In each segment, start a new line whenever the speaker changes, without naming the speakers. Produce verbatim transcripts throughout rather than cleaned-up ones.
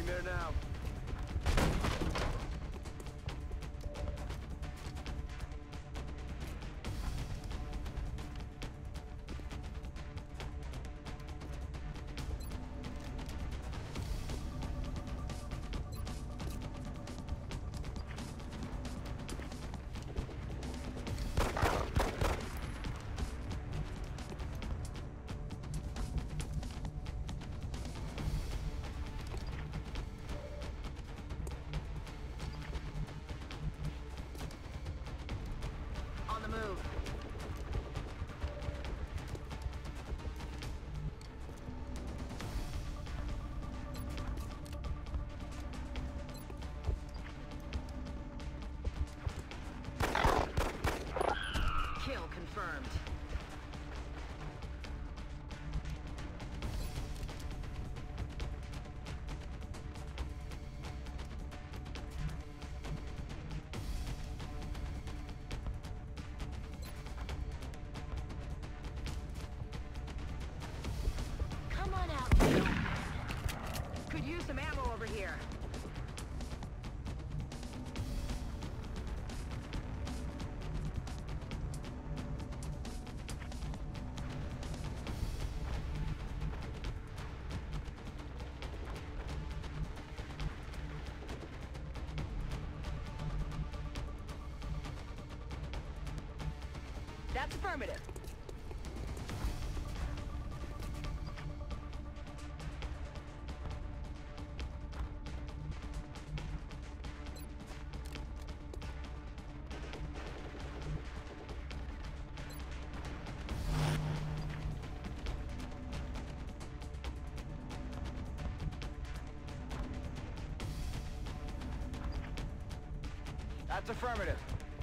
Heading there now.
Move. Kill confirmed. Could use some ammo over here. That's affirmative.
That's affirmative.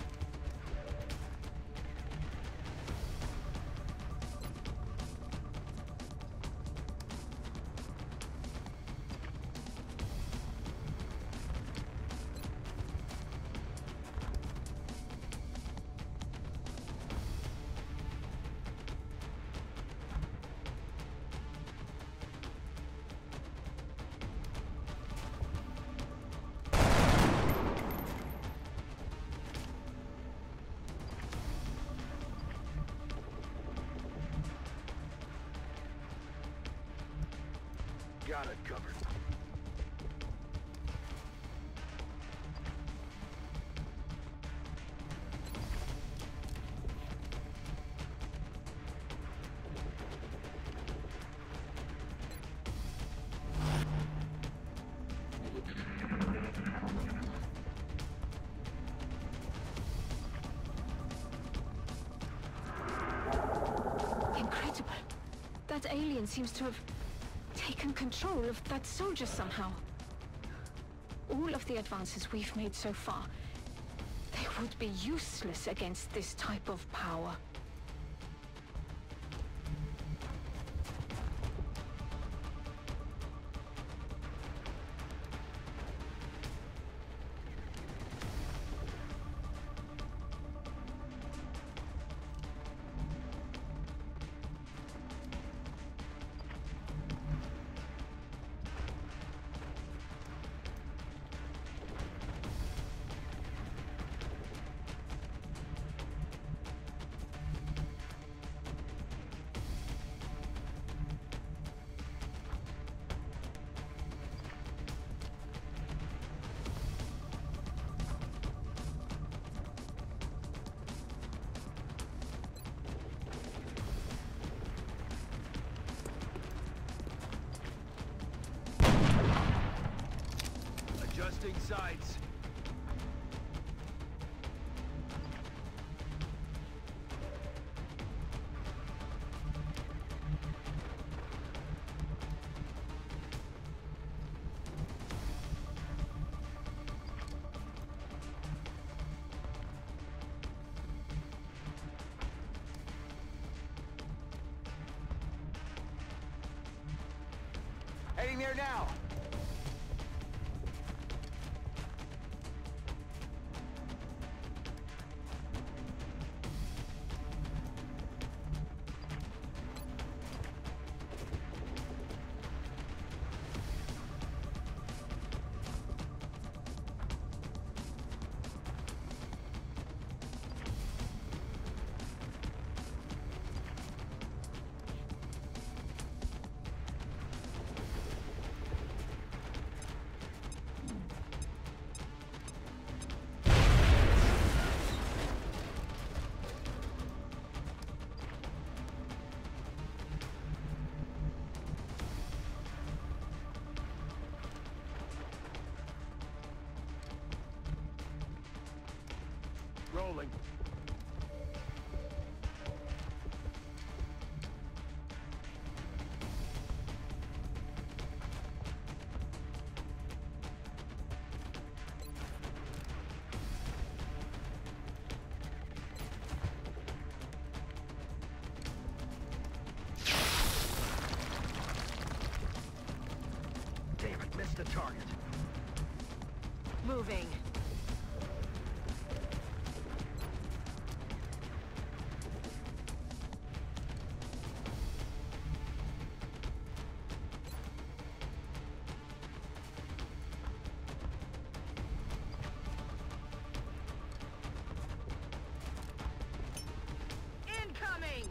Got it covered.
Incredible. That alien seems to have taken control of that soldier somehow. All of the advances we've made so far, they would be useless against this type of power.
Adjusting sights. Heading there now. Rolling. Damn it, missed the target.
Moving. Incoming!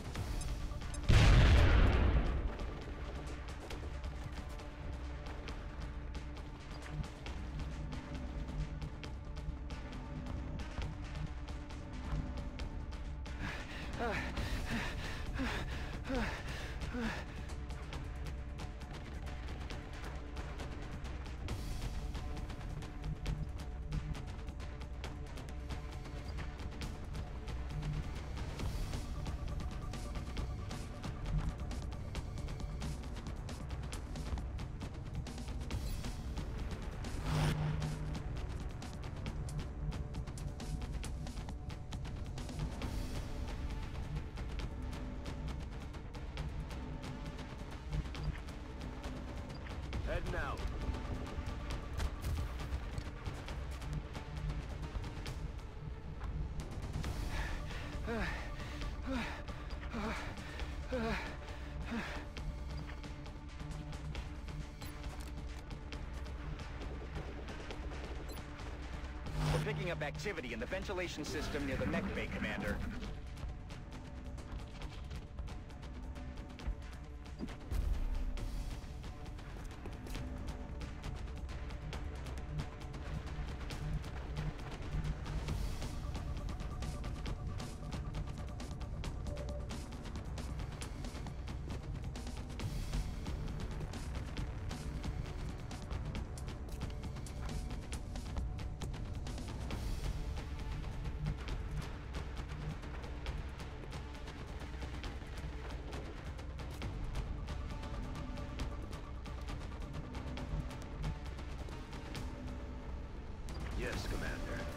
Heading out.
We're picking up activity in the ventilation system near the mech bay, Commander.
Yes, Commander.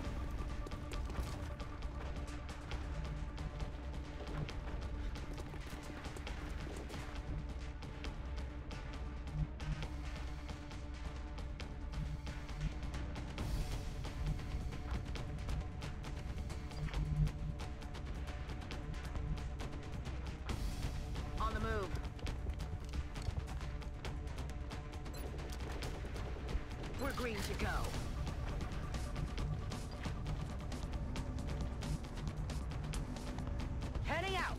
On the move. We're green to go. Heading out.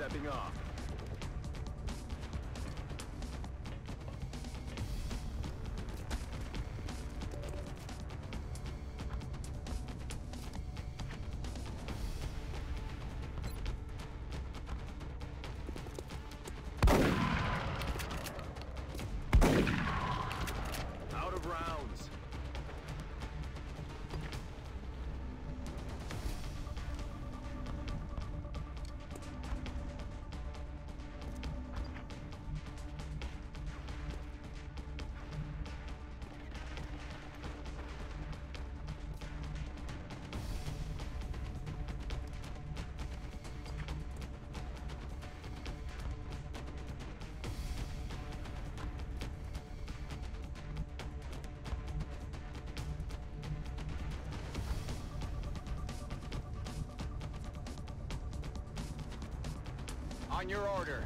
Stepping off. Out of rounds.
On your order.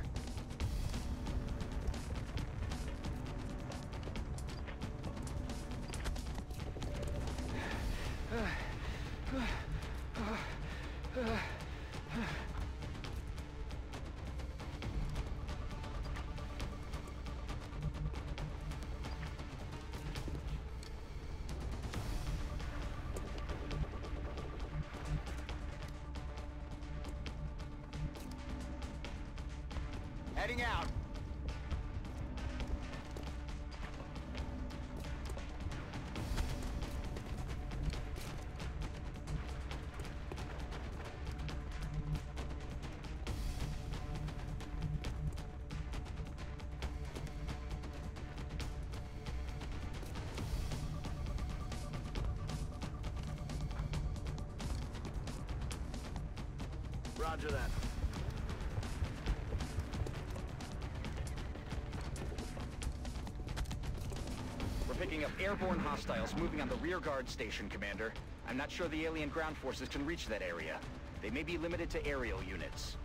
Heading out.
Roger that.
We're picking up airborne hostiles moving on the rear guard station, Commander. I'm not sure the alien ground forces can reach that area. They may be limited to aerial units.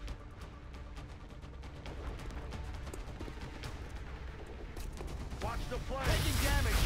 Watch the flank.
Taking damage!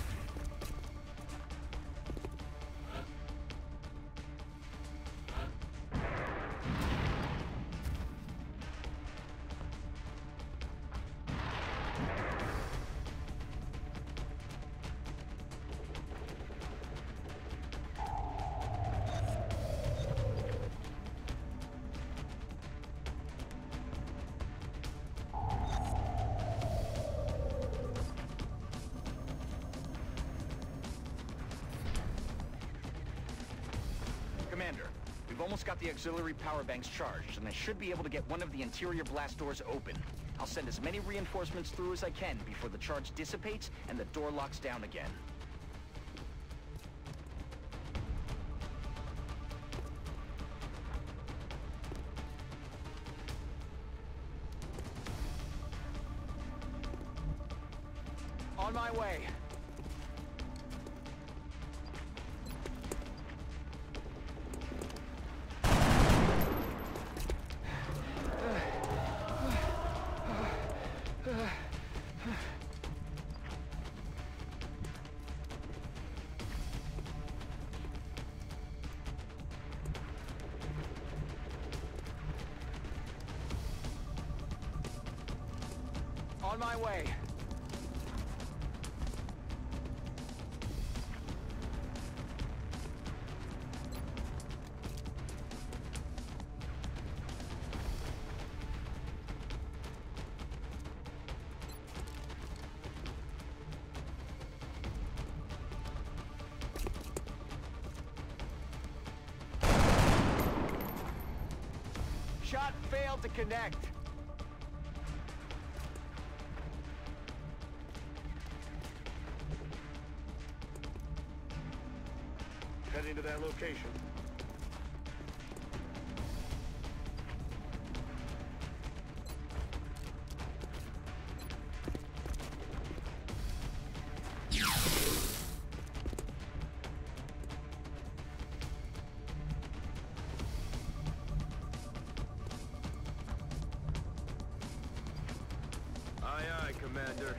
Commander, we've almost got the auxiliary power banks charged, and I should be able to get one of the interior blast doors open. I'll send as many reinforcements through as I can before the charge dissipates and the door locks down again. On my way. On my way. Shot failed to connect.
Heading to that location. Aye, aye, Commander.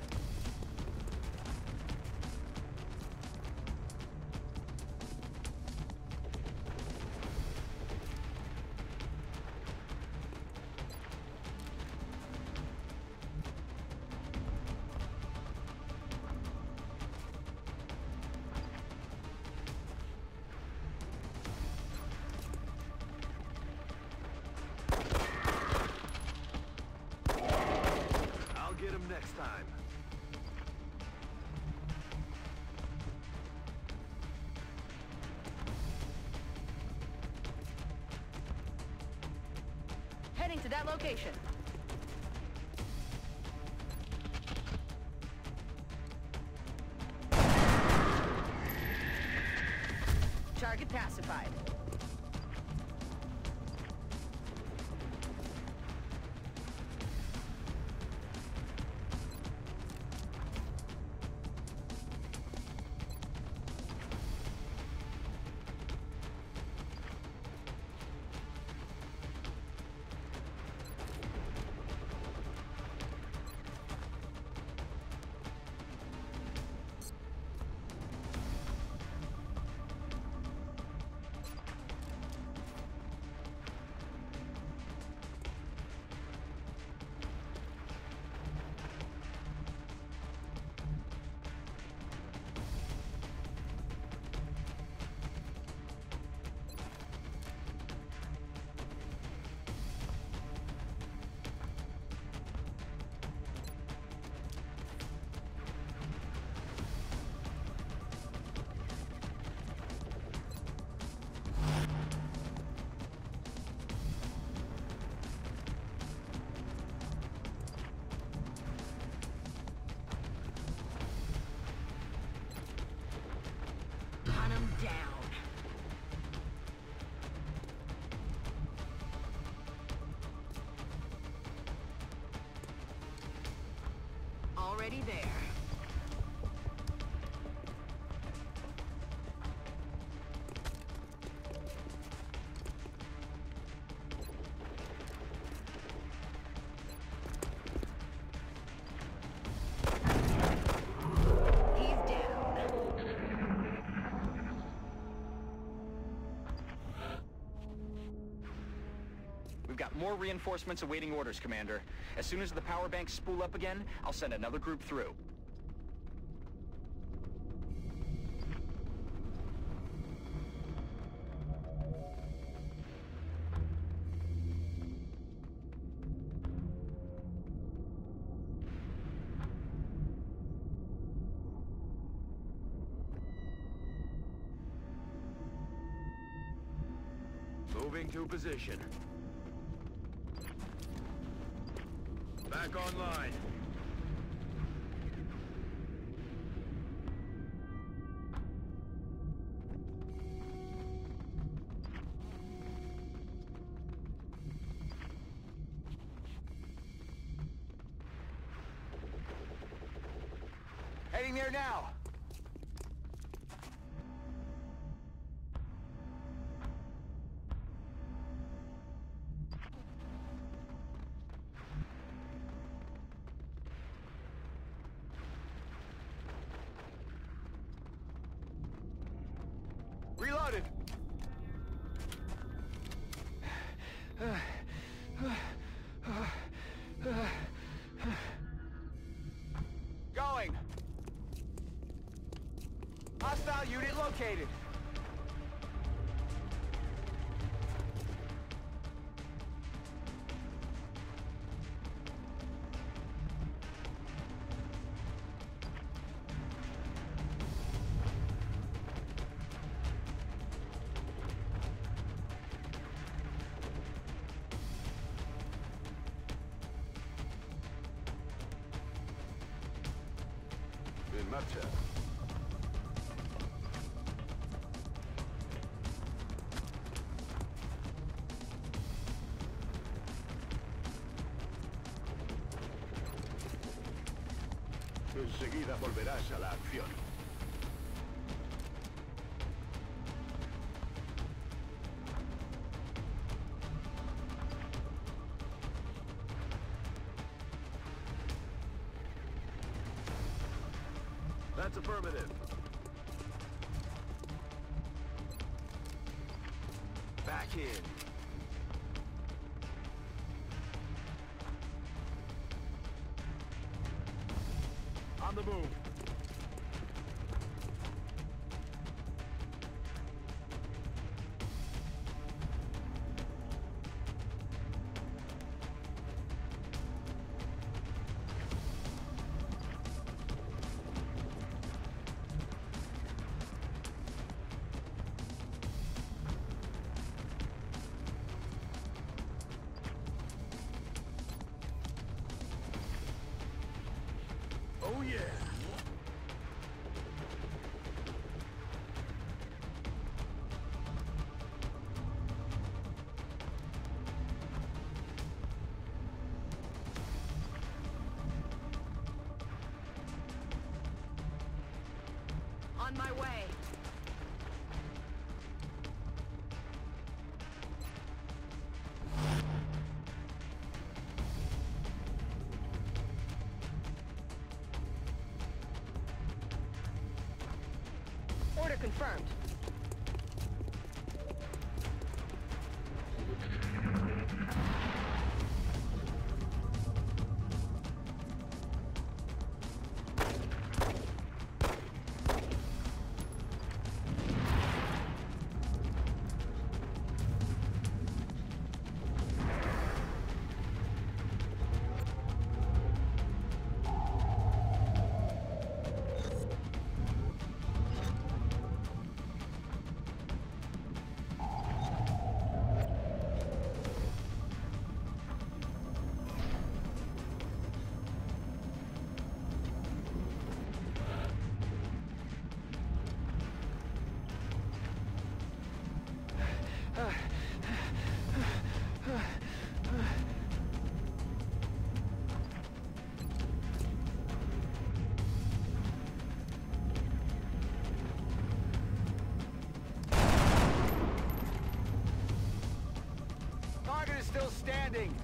time.
Heading to that location. Target pacified. Hunt 'em down. Already there. He's down.
We've got more reinforcements awaiting orders, Commander. As soon as the power banks spool up again, I'll send another group through.
Moving to position. Back online.
Heading there now!
Reloaded.
Going! Hostile unit located.
En marcha. Enseguida volverás a la acción. That's affirmative. Back in. On the move. Oh yeah.
On my way. Order confirmed.
Target is still standing.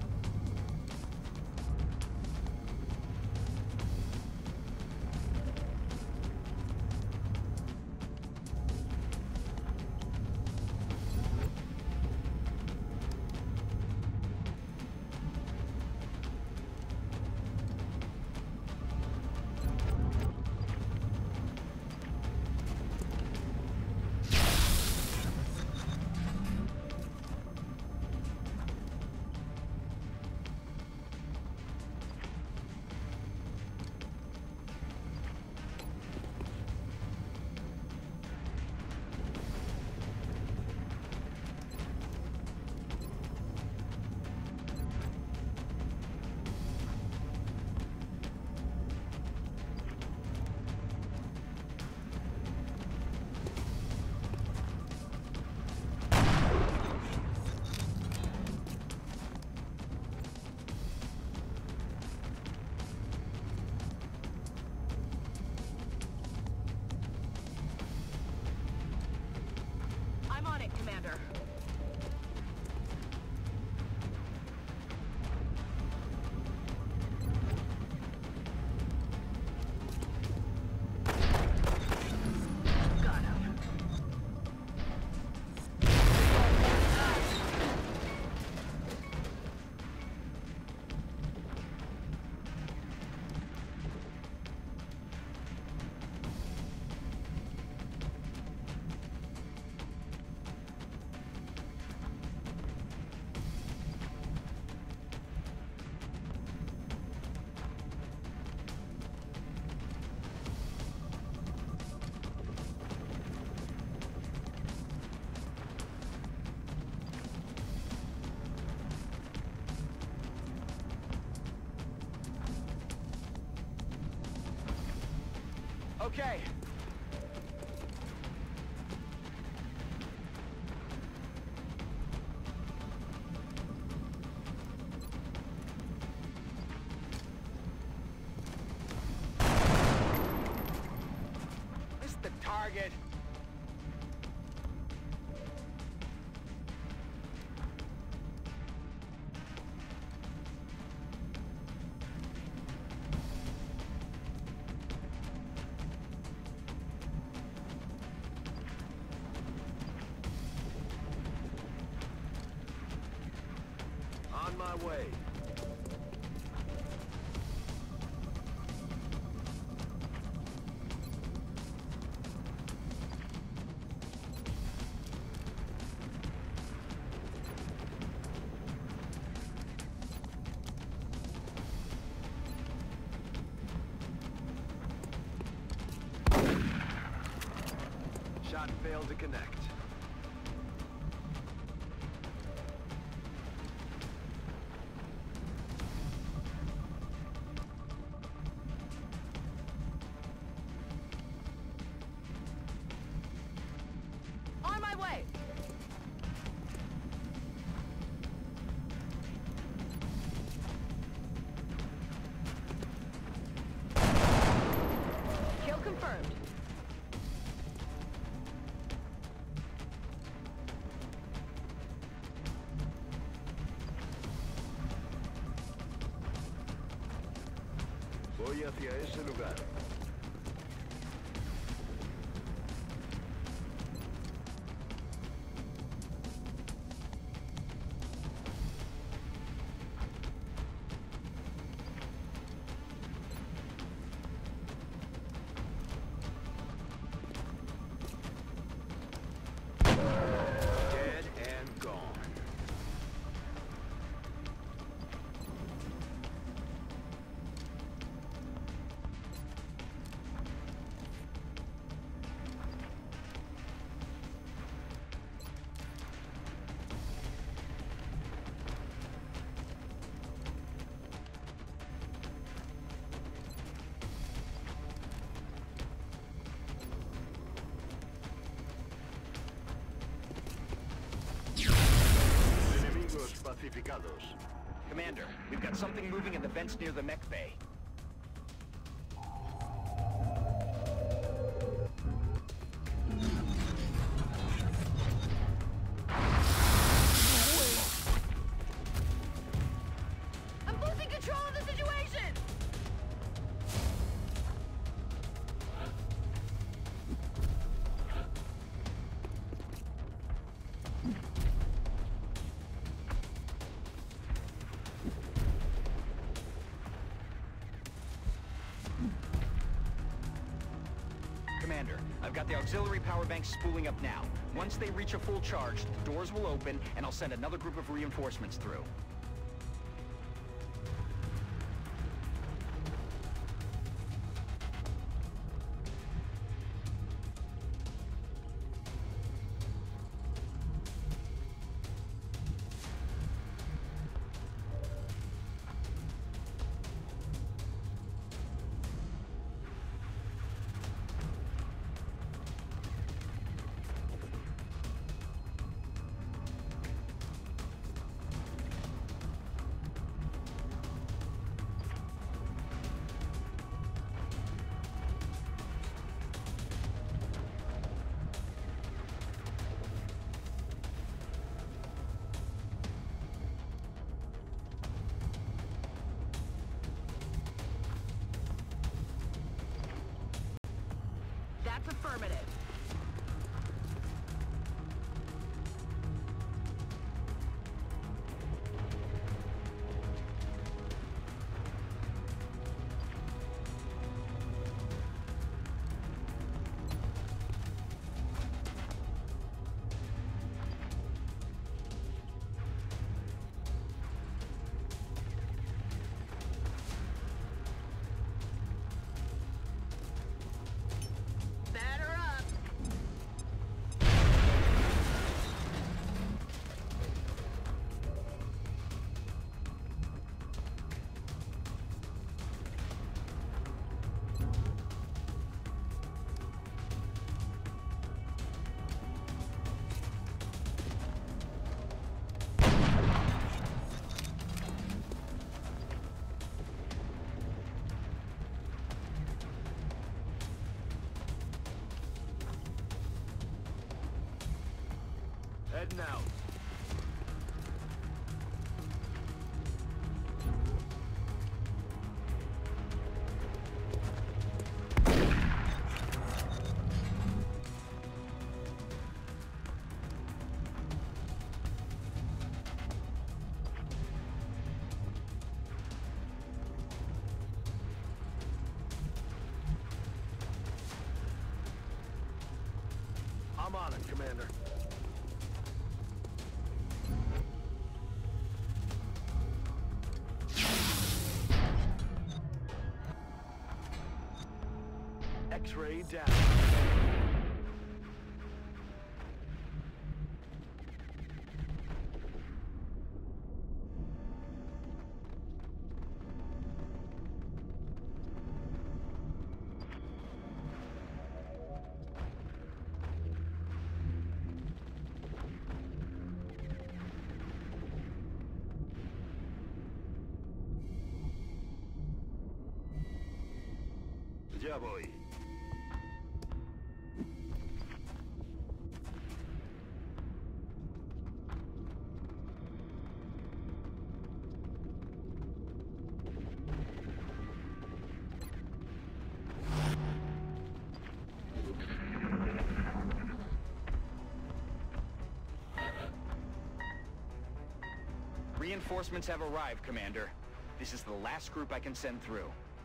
I'm on it, Commander. Got him.
Okay. Missed the target.
On my way. Shot failed to connect. Voy hacia ese lugar. Dead and gone. Enemigos pacificados.
Commander, we've got something moving in the vents near the mech bay.
I'm losing control of the situation!
Commander, I've got the auxiliary power banks spooling up now. Once they reach a full charge, the doors will open, and I'll send another group of reinforcements through.
That's affirmative. Batter up.
Heading out. I'm on it, Commander. X-ray down. Ya voy.
Reinforcements have arrived, Commander. This is the last group I can send through.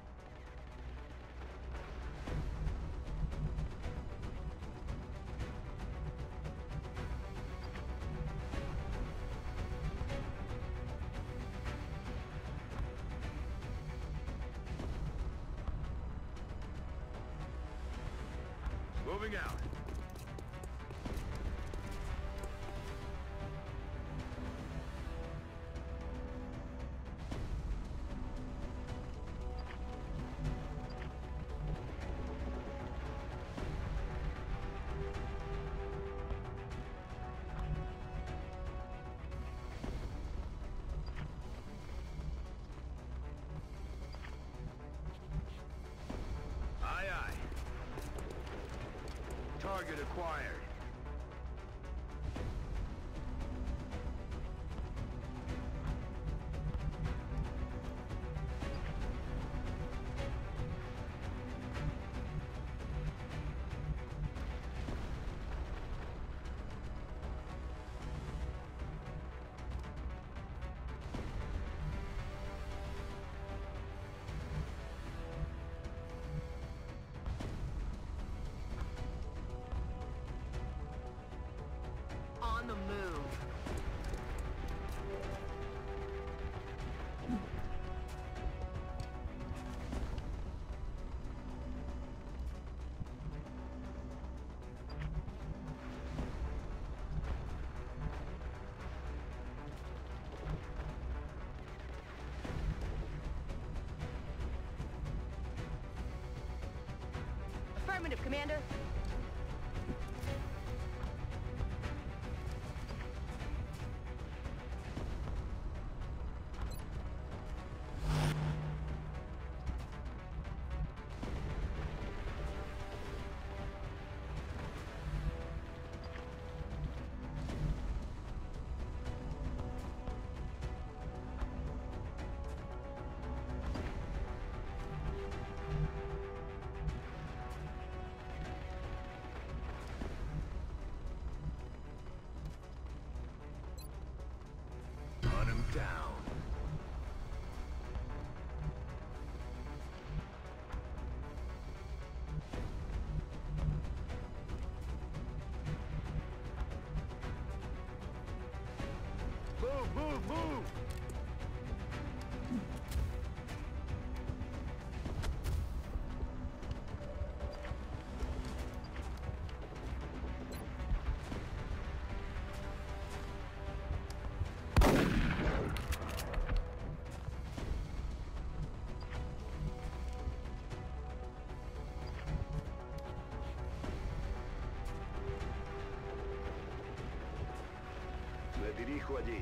Moving out. Aye, aye. Target acquired.
On the move. Affirmative, Commander.
Hunt him down. Move, move, move! Me dirijo allí.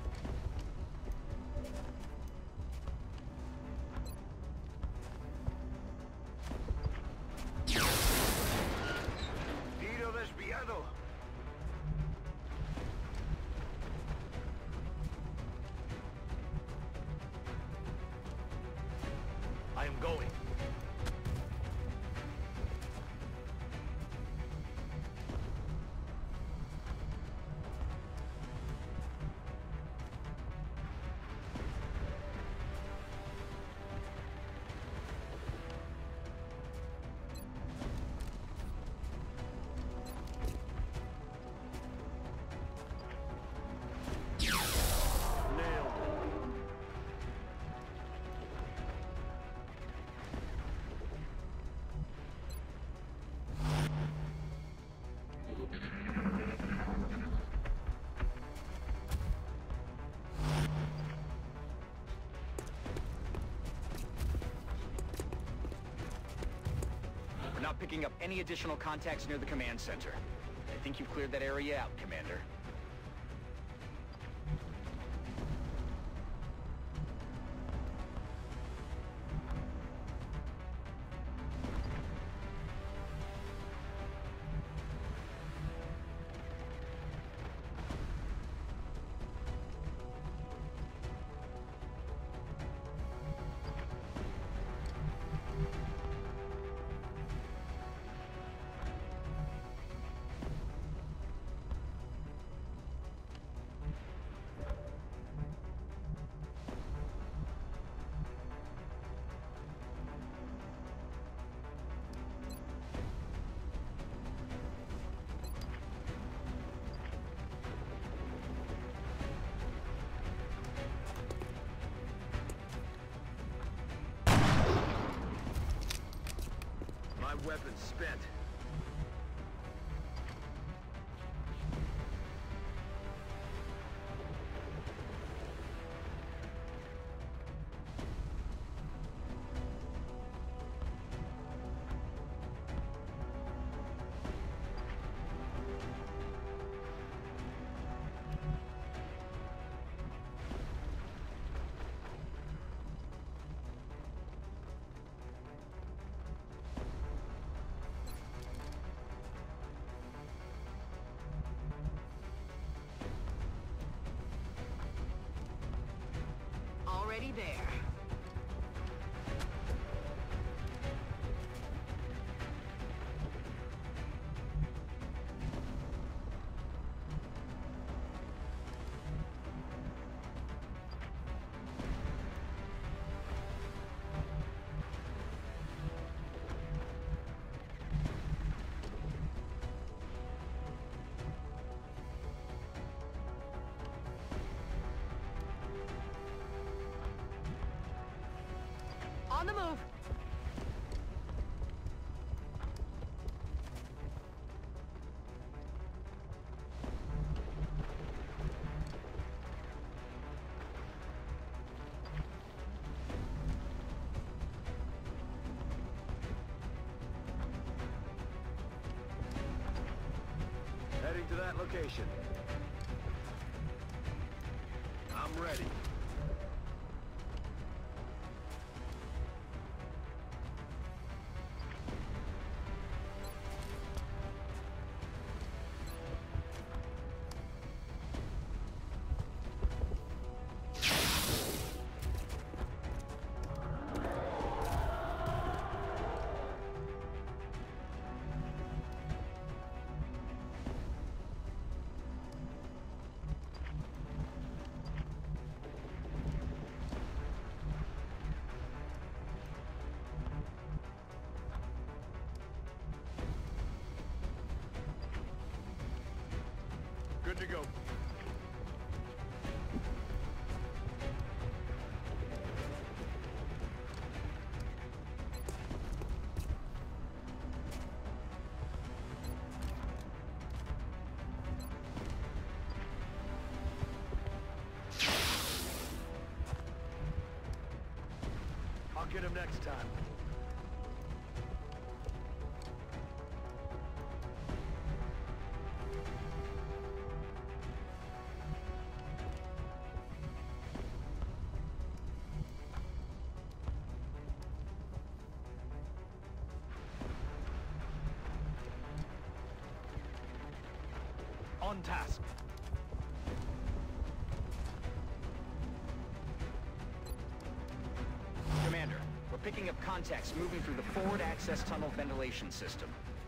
Tiro desviado. I am going.
We're not picking up any additional contacts near the command center. I think you've cleared that area out, Commander.
weapons spent.
Already there. On the move.
Heading to that location. I'm ready. Good to go. I'll get him next time. On task.
Commander, we're picking up contacts moving through the forward access tunnel ventilation system.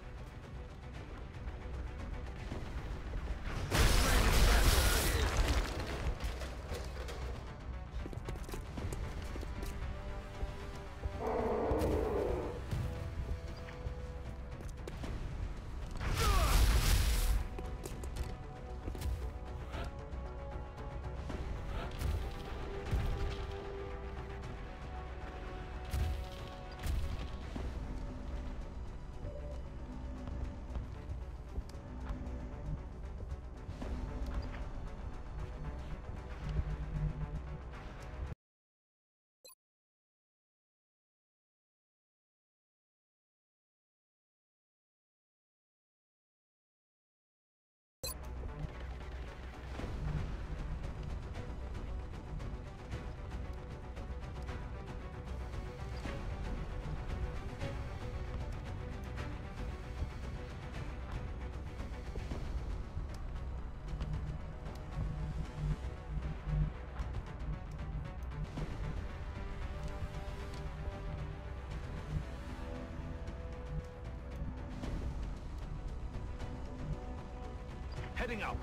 Heading out.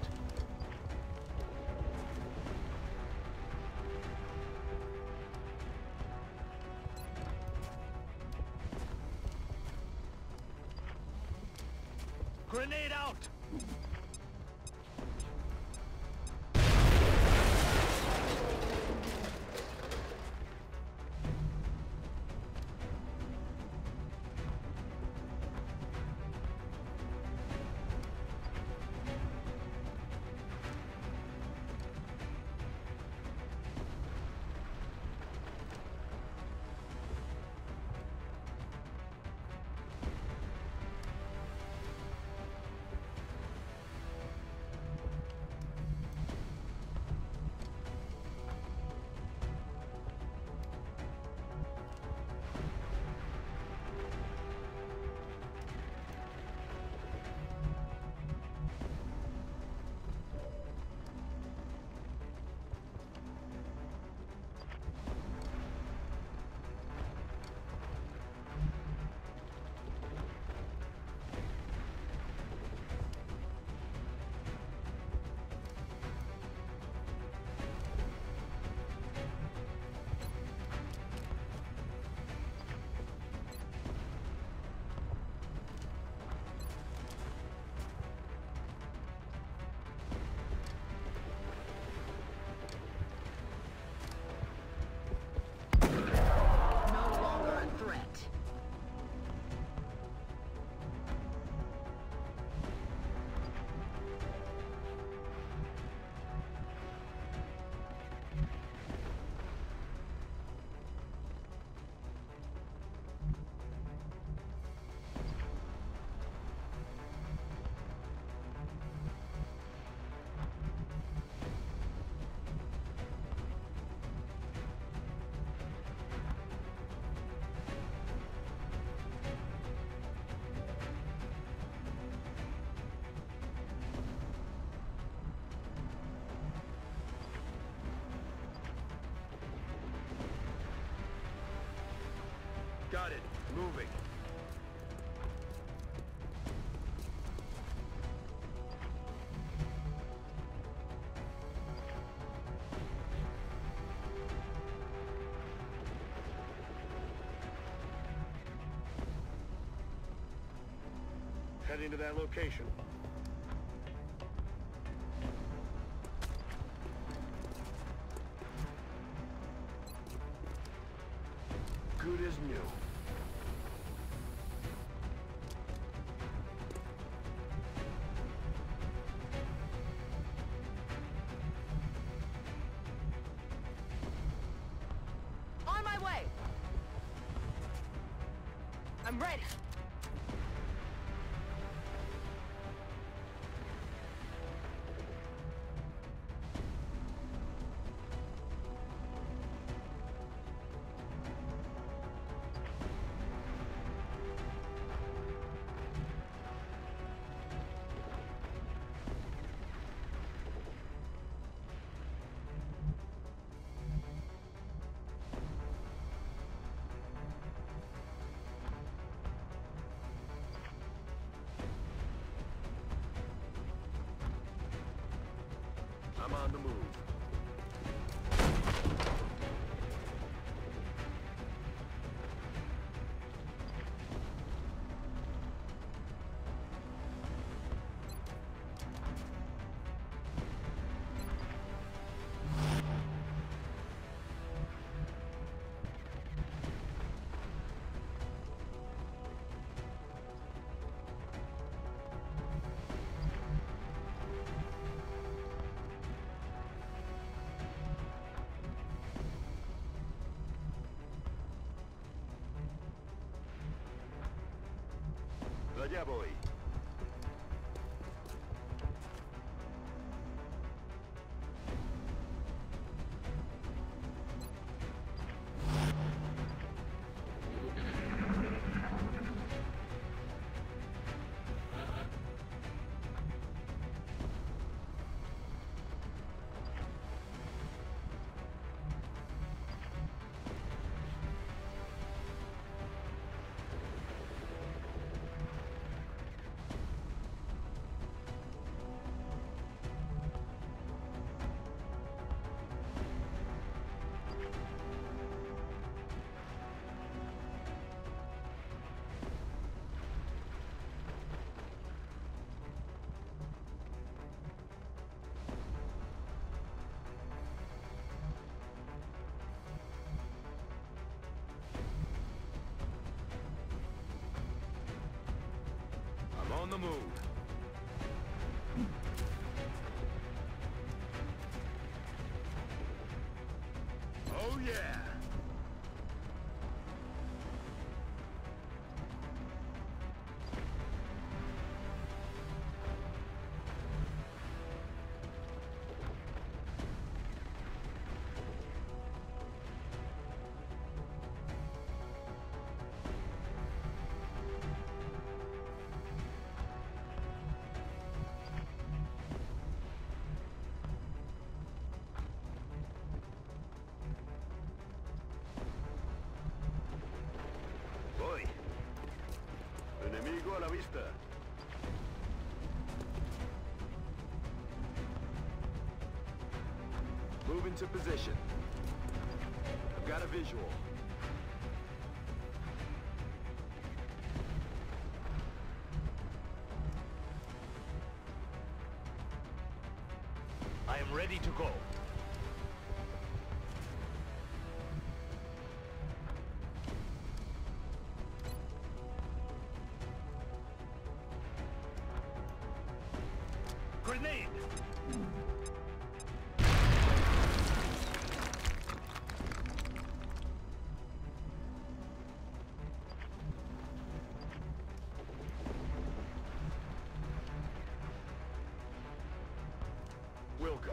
Grenade out! Got it. Moving. Heading to that location. Good as new.
On my way! I'm ready!
I'm on the move. Allá voy. I'm on the move. Oh yeah! Voy. Enemigo a la vista. Move into position. I've got a visual. I am ready to go. Grenade! We'll go.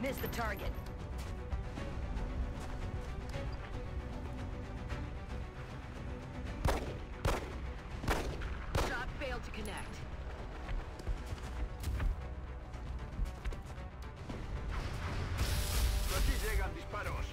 Missed the target. Shot failed to connect.
Aquí llegan disparos.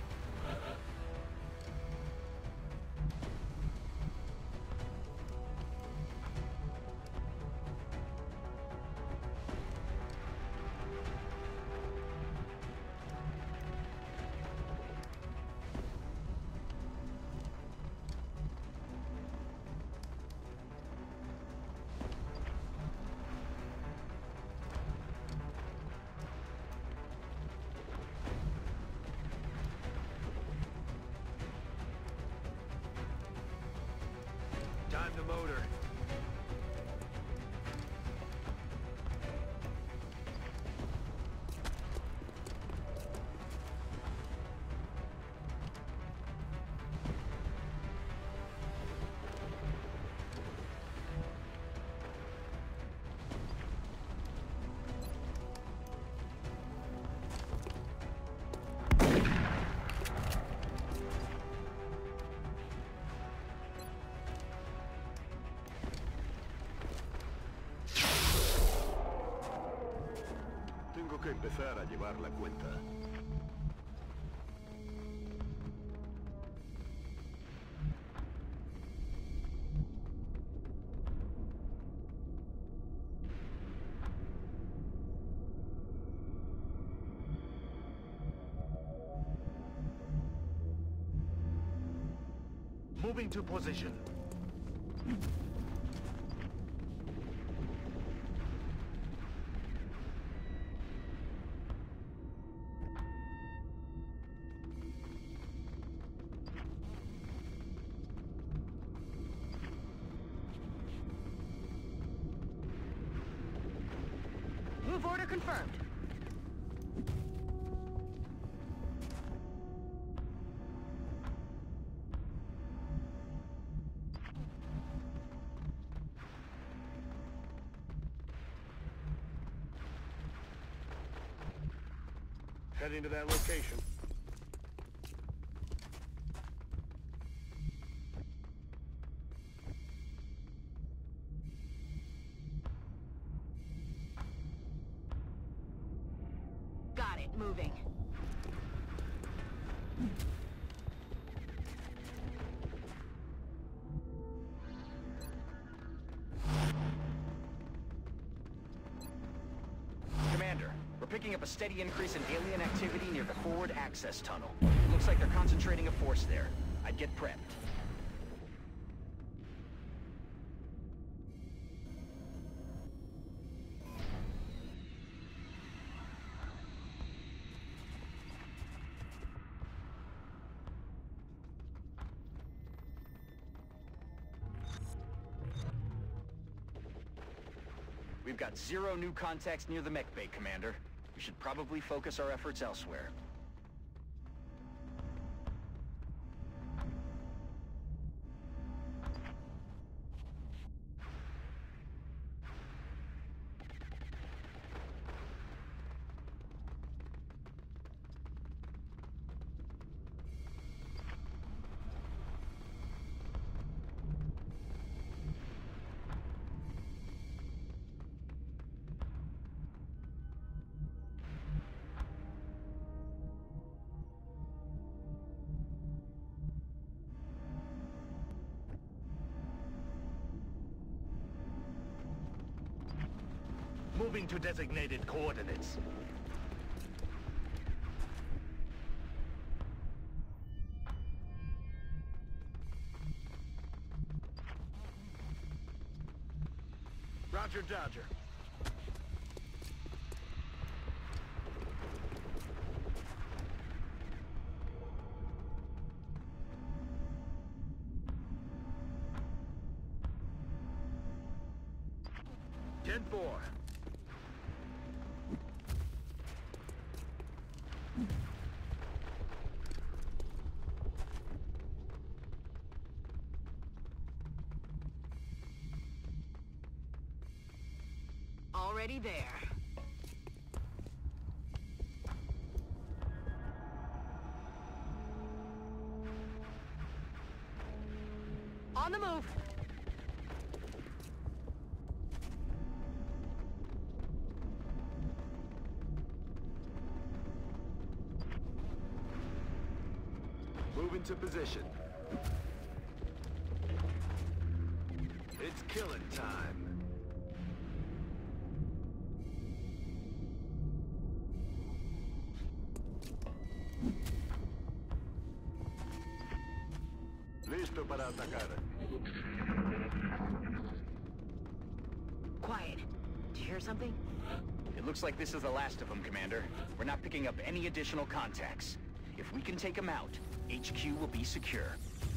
Time to motor. Tengo que empezar a llevar la cuenta.
Moving to position.
Move order confirmed.
Heading to that location.
Got it, moving.
Commander, we're picking up a steady increase in alien activity near the forward access tunnel. Looks like they're concentrating a force there. I'd get prepped. We've got zero new contacts near the mech bay, Commander. We should probably focus our efforts elsewhere.
Moving to designated coordinates. Roger, Dodger. ten four.
Already there. On the move.
Move into position. It's killing time. Listo para atacar.
Quiet. Did you hear something?
It looks like this is the last of them, Commander. We're not picking up any additional contacts. If we can take them out, H Q will be secure.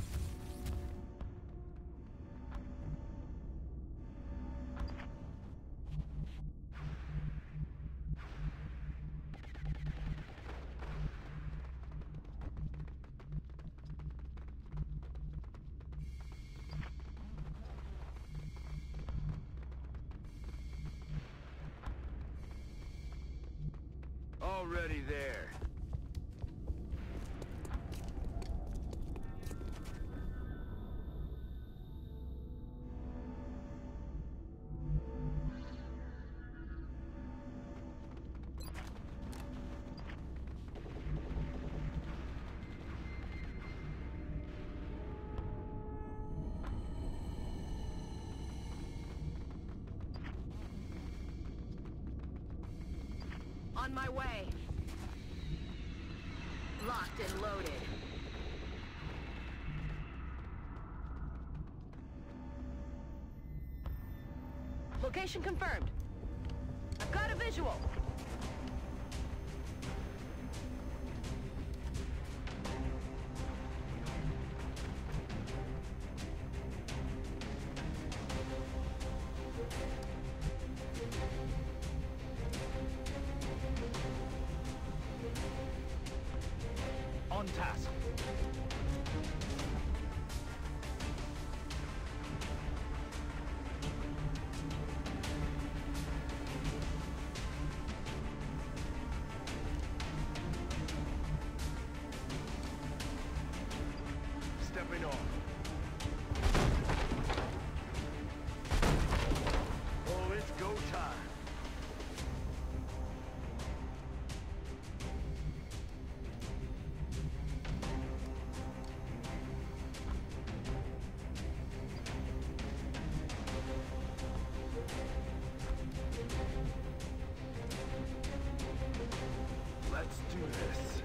Already there.
On my way. Locked and loaded. Location confirmed. I've got a visual.
On task.
Stepping off. Oh, it's go time. Let's do this.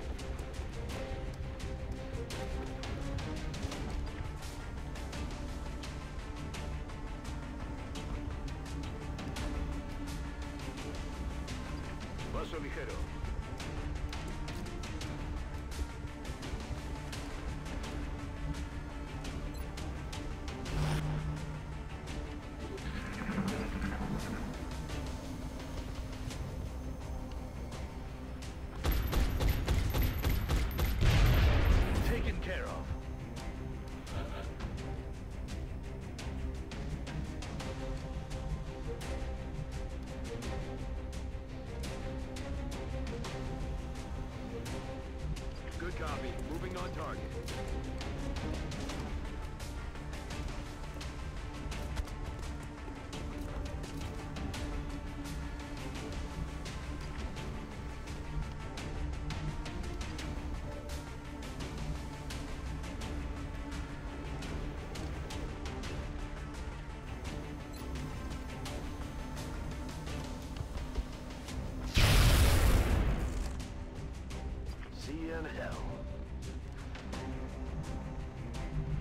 Paso ligero. Taken care of. Good copy. Moving on target. See you in hell.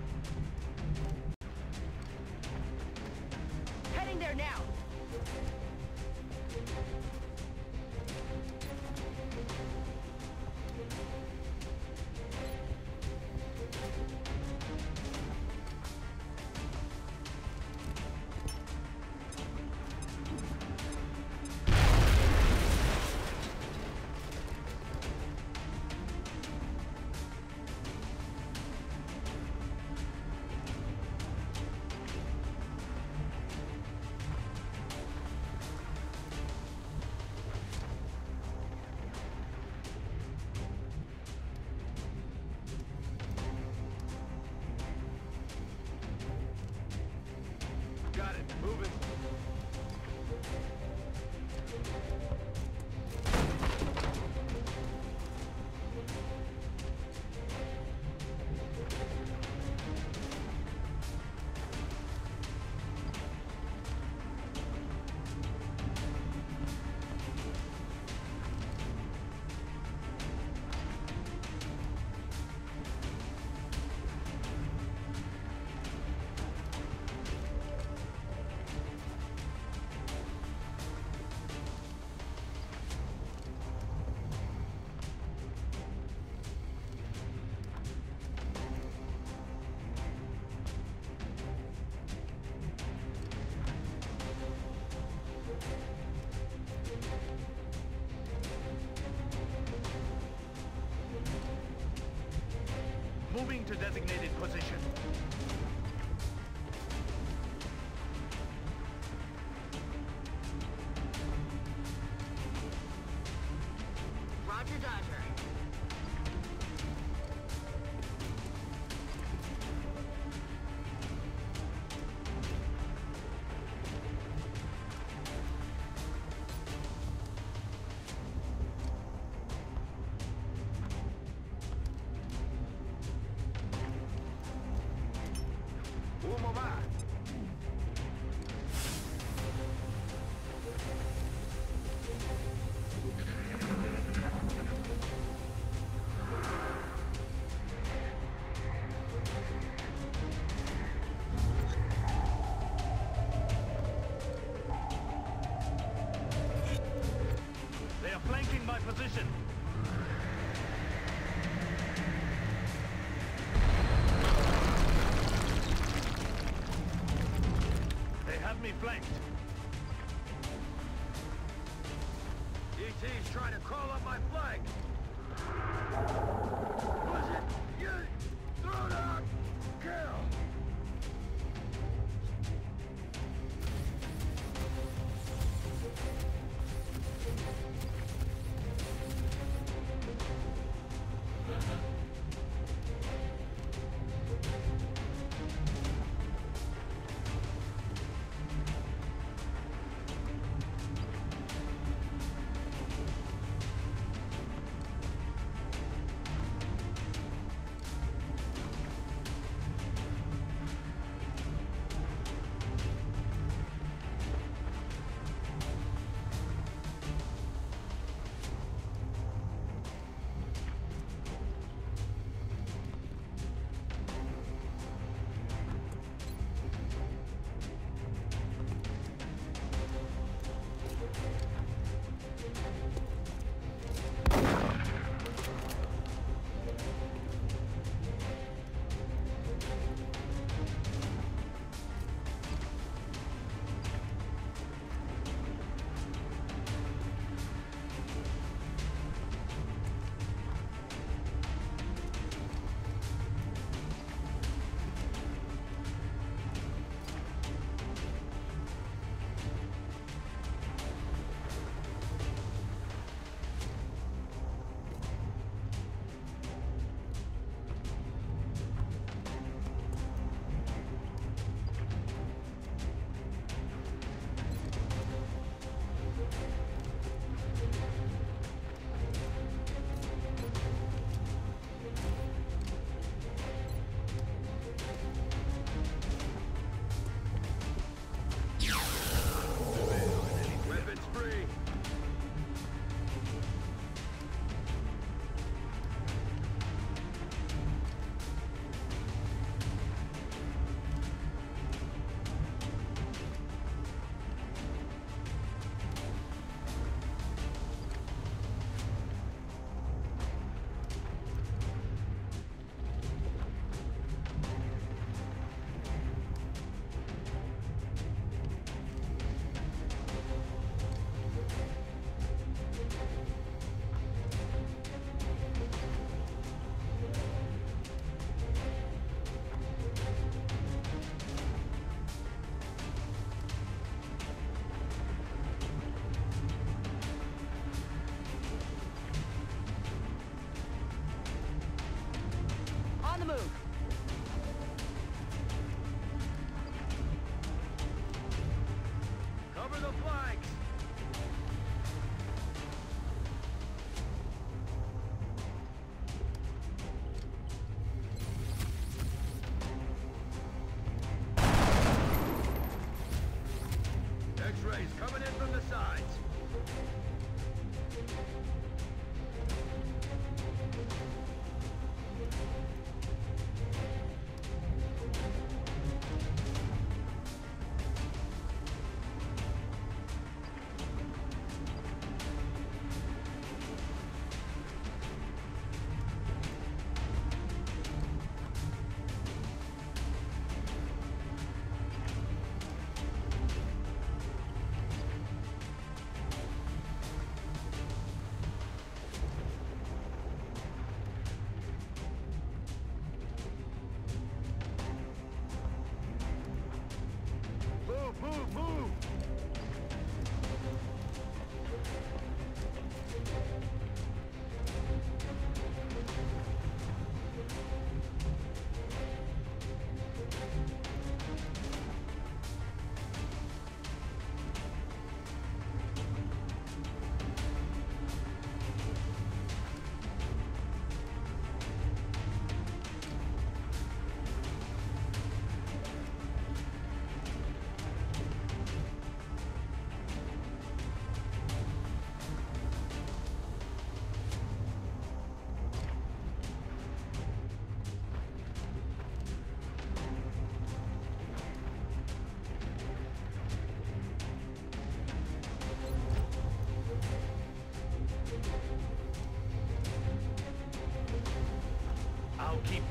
to designated position.
Roger, Dodger.
Umo va.
They are flanking my position. They have me flanked.
E T's trying to crawl up my flank. Push it. Get it. Throw it out. Kill.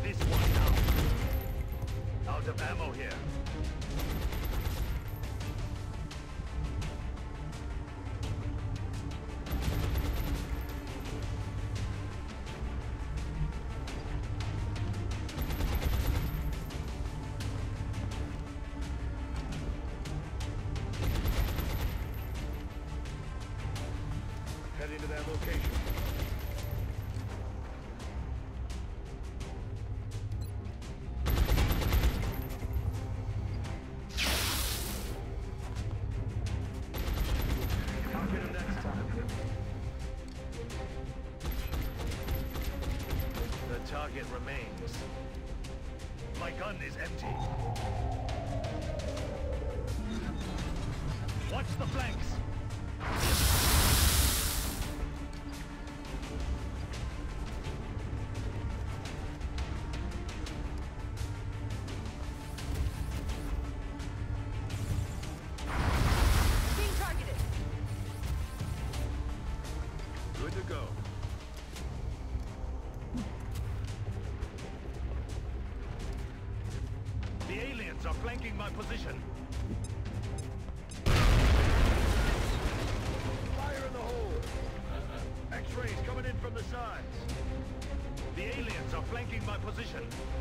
this one now. Out of ammo here. Heading to that location. I'll get him next time. The target remains. My gun is empty. Watch the flanks! Good to go. The aliens are flanking my position. Fire in the hole! X-rays coming in from the sides. The aliens are flanking my position.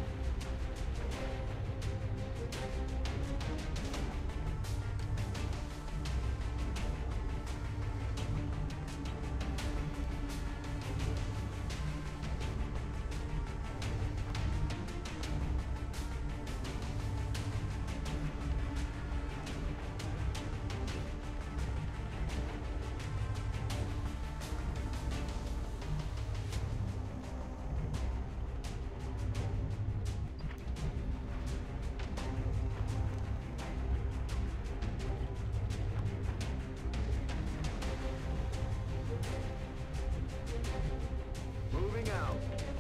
Moving out.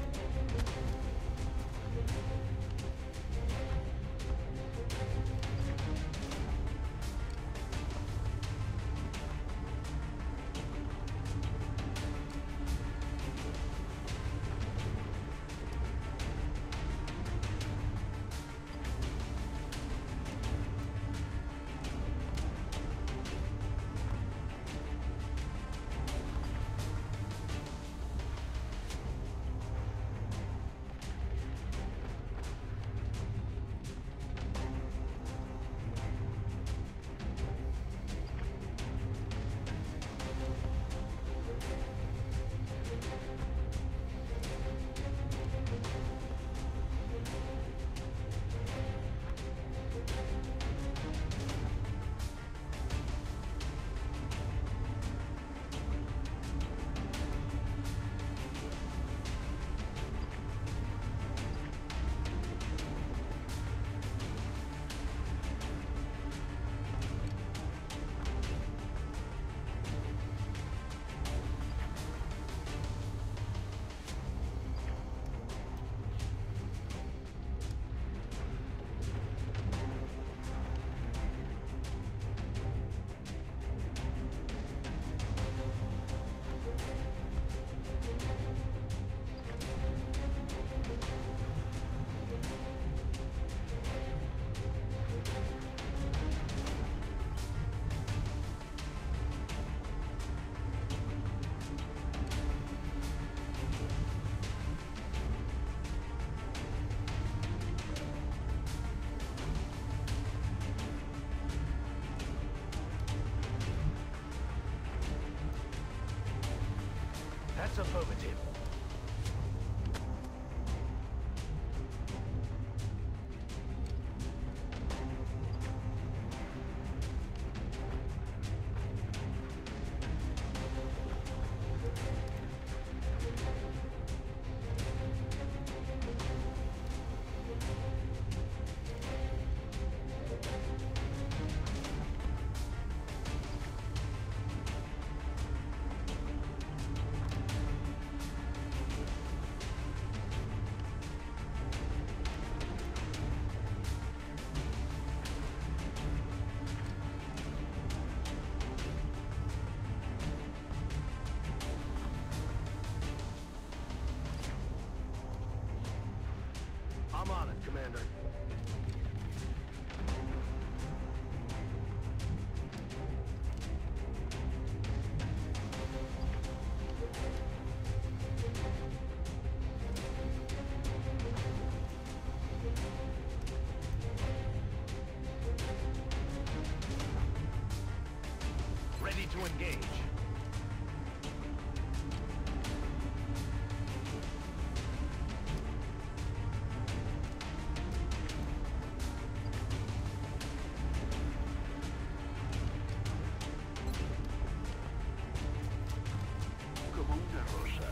That's affirmative. Una rosa.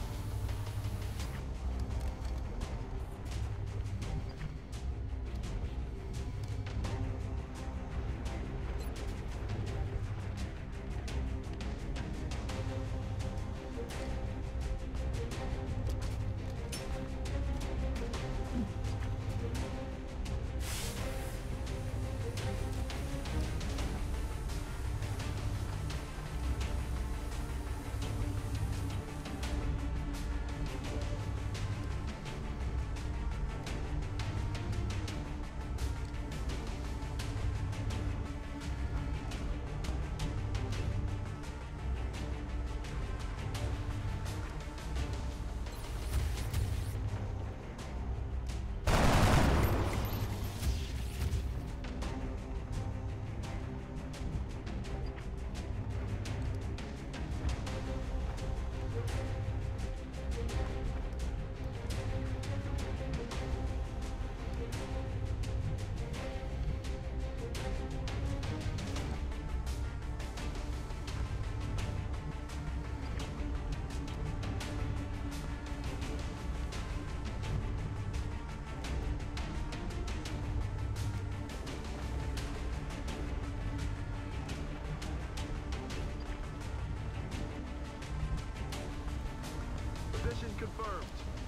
Position confirmed.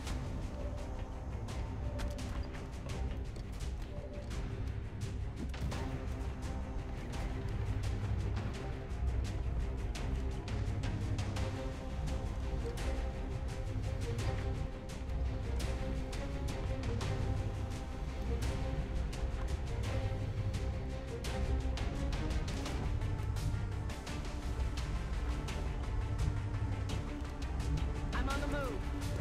I'm on the move.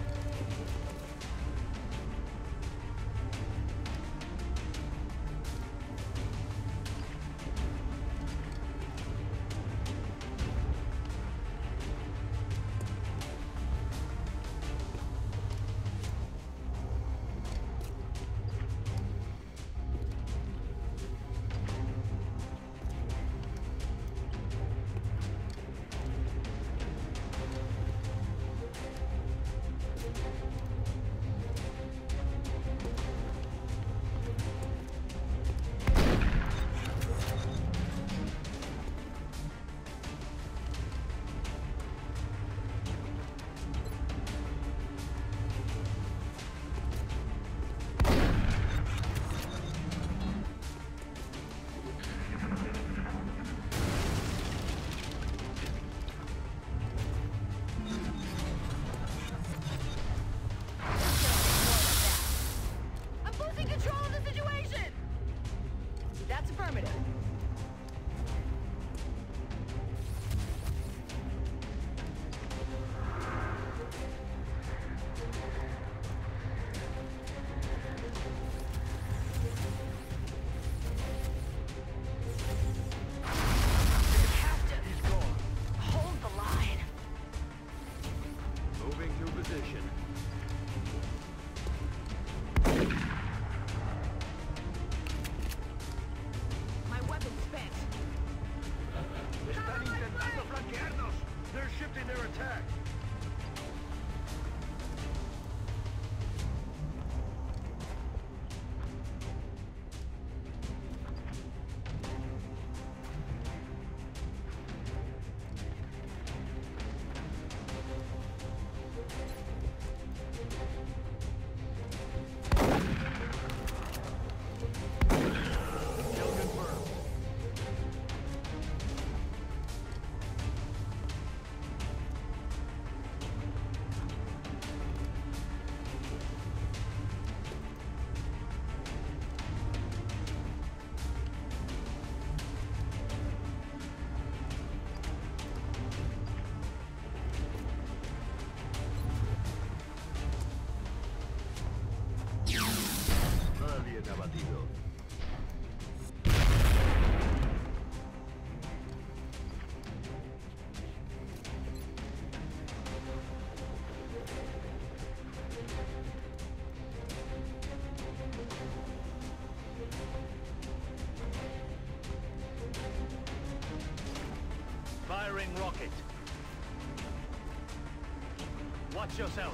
I'm losing control of the situation! That's affirmative. Captain,
He's gone.
hold the line.
Moving to position.
My weapon's spent.
Están intentando flanquearnos. They're shifting their attack. Kill confirmed. Alien abatido. Firing rocket. Watch yourself.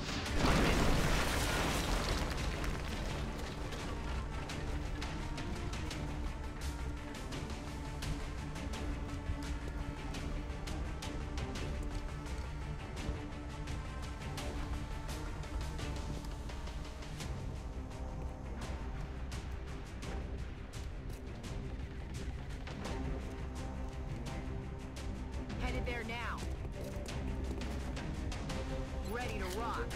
Headed there now. Ready to rock.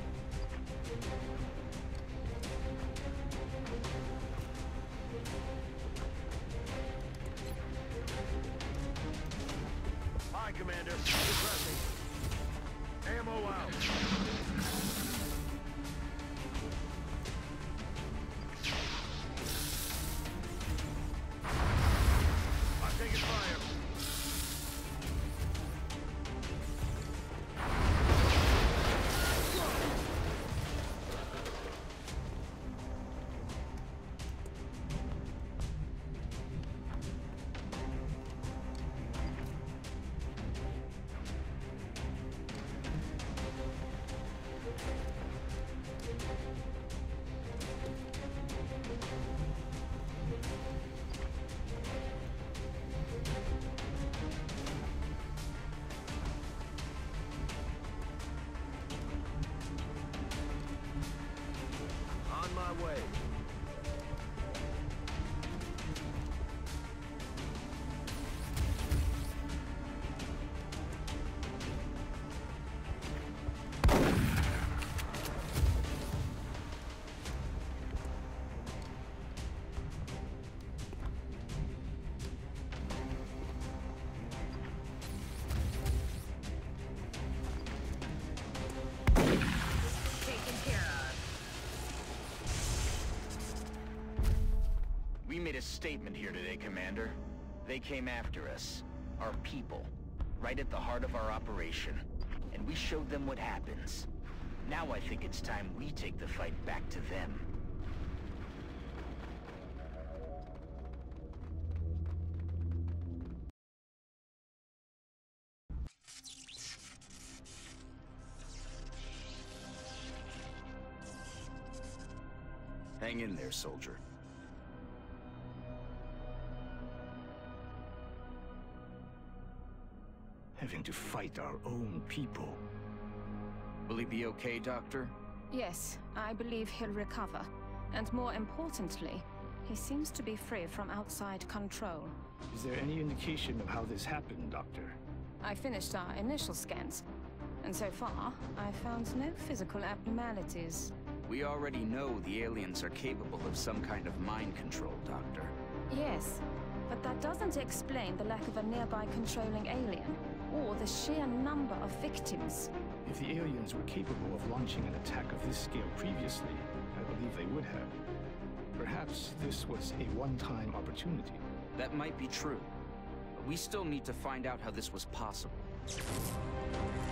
Hi, Commander. Requesting. Ammo out. I'm taking fire. On my way.
Taken care of.
We made a statement here today, Commander. They came after us. Our people. Right at the heart of our operation. And we showed them what happens. Now I think it's time we take the fight back to them. Hang in there, soldier.
Having to fight our own people.
Will he be okay, Doctor?
Yes, I believe he'll recover. And more importantly, he seems to be free from outside control.
Is there any indication of how this happened, Doctor?
I finished our initial scans, and so far, I found no physical abnormalities.
We already know the aliens are capable of some kind of mind control, Doctor.
Yes, but that doesn't explain the lack of a nearby controlling alien, or the sheer number of victims.
If the aliens were capable of launching an attack of this scale previously, I believe they would have. Perhaps this was a one-time opportunity.
That might be true, but we still need to find out how this was possible.